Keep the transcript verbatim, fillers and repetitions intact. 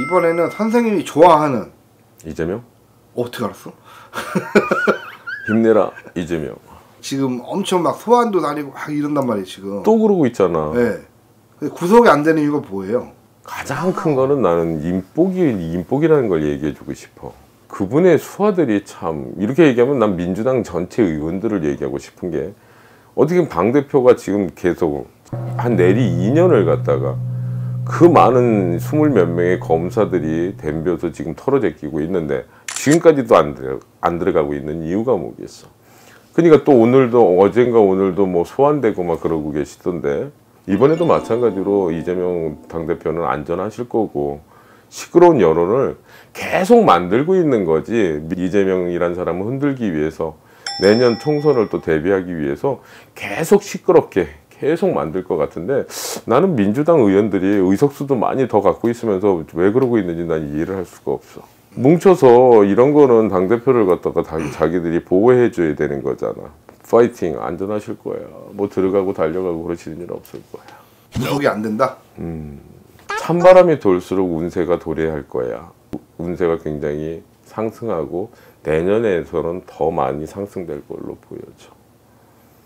이번에는 선생님이 좋아하는 이재명? 어떻게 알았어? 힘내라 이재명. 지금 엄청 막 소환도 다니고 막 이런단 말이에요 지금. 또 그러고 있잖아. 네. 구속이 안 되는 이유가 뭐예요? 가장 큰 거는 나는 인복이, 인복이라는 걸 얘기해주고 싶어. 그분의 수하들이 참, 이렇게 얘기하면 난 민주당 전체 의원들을 얘기하고 싶은 게, 어떻게 당대표가 지금 계속 한 내리 이 년을 갔다가 그 많은 스물 몇 명의 검사들이 덤벼서 지금 털어제끼고 있는데 지금까지도 안, 들어, 안 들어가고 있는 이유가 뭐겠어. 그러니까 또 오늘도, 어젠가 오늘도 뭐 소환되고 막 그러고 계시던데, 이번에도 마찬가지로 이재명 당대표는 안전하실 거고, 시끄러운 여론을 계속 만들고 있는 거지. 이재명이란 사람을 흔들기 위해서, 내년 총선을 또 대비하기 위해서 계속 시끄럽게 계속 만들 것 같은데, 나는 민주당 의원들이 의석수도 많이 더 갖고 있으면서 왜 그러고 있는지 난 이해를 할 수가 없어. 뭉쳐서 이런 거는 당대표를 갖다가 자기들이 보호해 줘야 되는 거잖아. 파이팅, 안전하실 거야. 뭐 들어가고 달려가고 그러시는 일 없을 거야. 구속이 안 된다? 음, 찬바람이 돌수록 운세가 도래할 거야. 운세가 굉장히 상승하고 내년에서는 더 많이 상승될 걸로 보여져.